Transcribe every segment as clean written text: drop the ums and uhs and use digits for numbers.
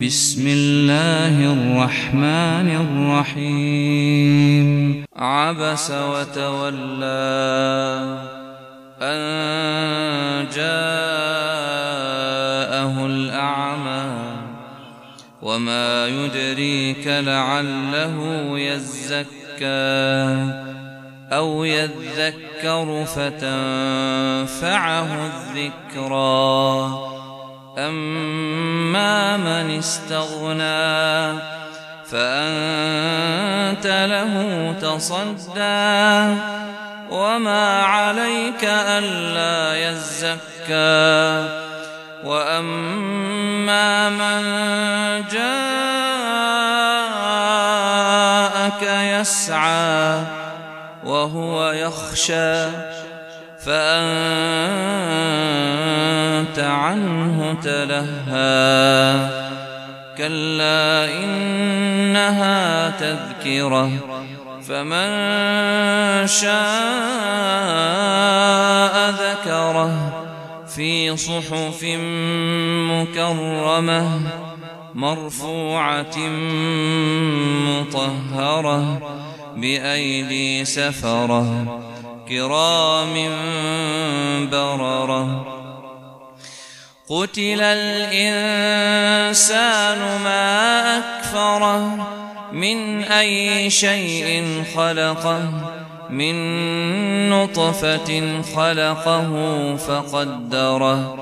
بسم الله الرحمن الرحيم. عبس وتولى أن جاءه الأعمى وما يدريك لعله يزكى أو يذكر فتنفعه الذكرى. أما من استغنى فأنت له تصدى وما عليك ألا يزكى. وأما من جاءك يسعى وهو يخشى فأنت عنه تلهى. كلا إنها تذكرة فمن شاء ذكره في صحف مكرمة مرفوعة مطهرة بأيدي سفرة كرام بررة. قتل الإنسان ما أكفره من أي شيء خلقه من نطفة خلقه فقدره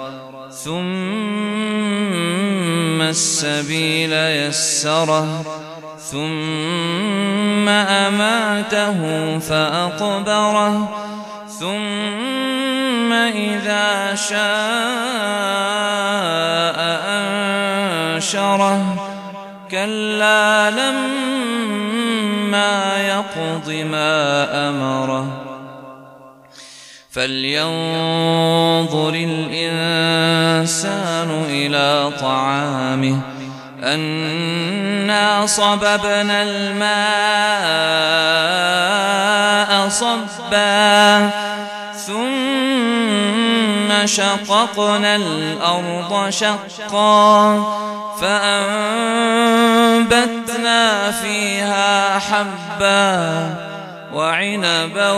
ثم السبيل يسره ثم أماته فأقبره ثم إذا شاء أنشره. كلا لما يقض ما أمره. فلينظر الإنسان إلى طعامه أنا صببنا الماء صبا ثم شققنا الأرض شقا فأنبتنا فيها حبا وعنبا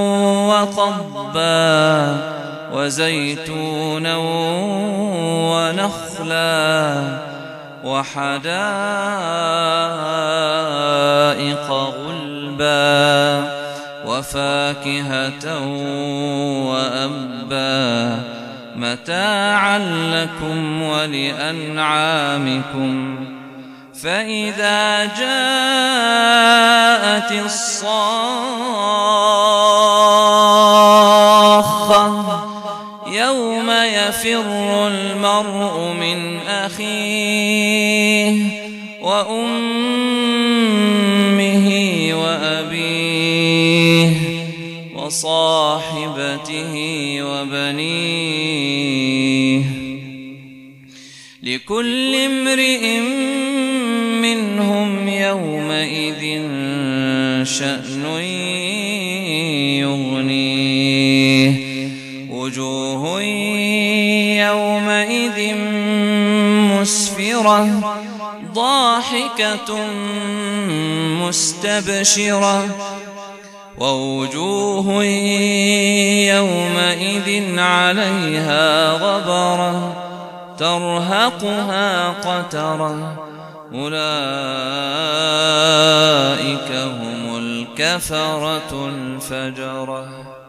وقضبا وزيتونا ونخلا وحدائق غلبا وفاكهة وأبا متاعا لكم ولأنعامكم. فإذا جاءت الصاخة يوم يفر المرء من أخيه وأمه وأبيه وصاحبته وبنيه لكل امرئ منهم يومئذ شأن يغنيه. وجوه يومئذ مسفرة ضاحكة مستبشرة ووجوه يومئذ عليها غبرة ترهقها قترة. أولئك هم الكفرة الفجرة.